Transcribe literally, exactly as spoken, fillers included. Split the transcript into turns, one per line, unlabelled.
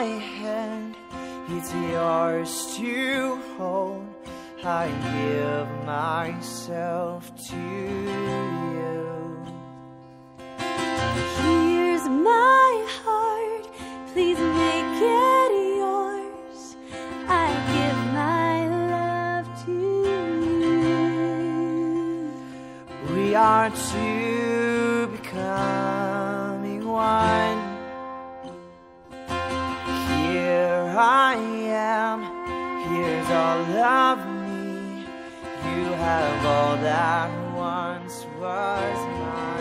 my hand, it's yours to hold. I give myself to you.
Here's my heart, please make it yours. I give my love to you.
We are two becoming one. Here I am, here's all of me. You have all that once was mine.